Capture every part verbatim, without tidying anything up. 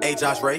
Hey, Josh Ray.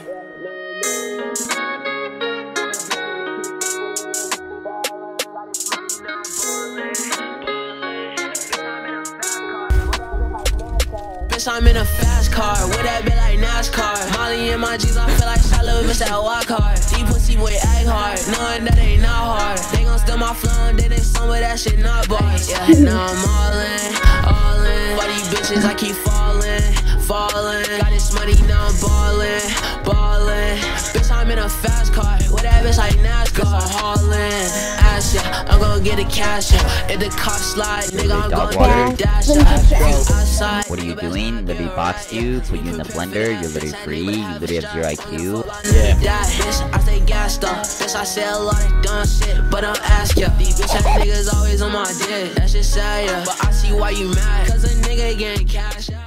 Bitch, I'm in a fast car, with that bit like Nascar. Molly in my jeans, I feel like shot little bitch that walk hard. Deep pussy boy act hard, knowing that ain't not hard. They gon' steal my flow and then they some of that shit not bars. Yeah, now I'm all in, all in. All these bitches, I keep falling, falling. Got this money, now I'm ballin', ballin'. Bitch, I'm in a fast car, with that bitch like NASCAR. I'm haulin', ass yeah, I'm gon' get the cash yeah. If the cops slide, nigga, I'm gon' get a dash yeah. What are you doing? Literally boxed you, put you in the blender, you're literally free, you literally have zero I Q. Yeah. I stay gassed up, bitch, I say a lot of dumb shit, but I'm asking ya. These bitch ass niggas always on my dick, that shit sad, yeah. But I see why you mad, cause a nigga getting cash, yeah.